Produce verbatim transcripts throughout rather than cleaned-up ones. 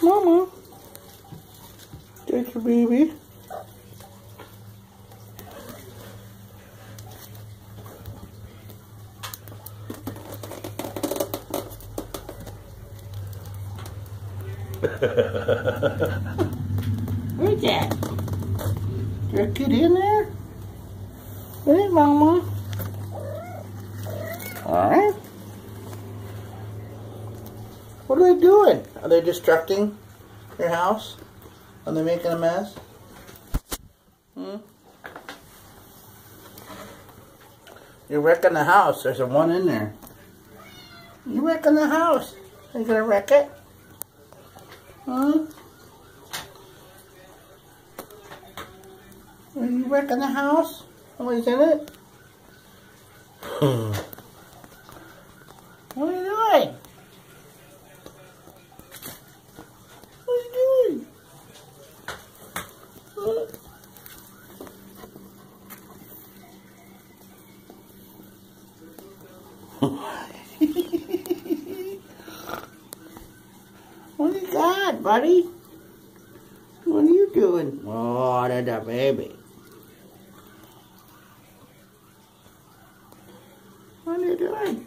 Mama. There's your baby. Where's that? Is there a kid in there? Hey, Mama. Alright. What are they doing? Are they destructing your house? Are they making a mess? Hmm? You're wrecking the house. There's a one in there. You're wrecking the house. Are you gonna wreck it? Huh? Are you wrecking the house? Somebody's in it? What are you doing? What are you doing? Huh? What do you got, buddy? What are you doing? Oh, that's a baby. What are you doing?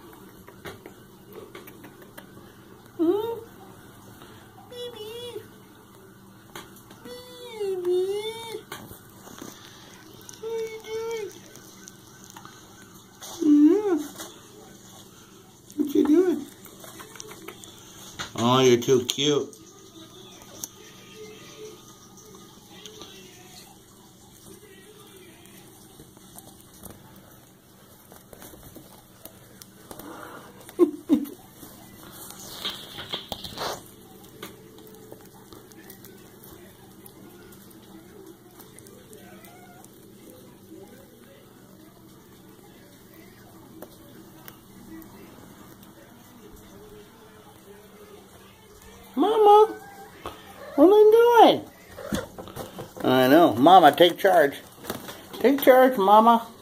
Hmm? Baby. Baby. What are you doing? Yeah. What you doing? Oh, you're too cute. Mama, what are you doing? I know. Mama, take charge. Take charge, Mama.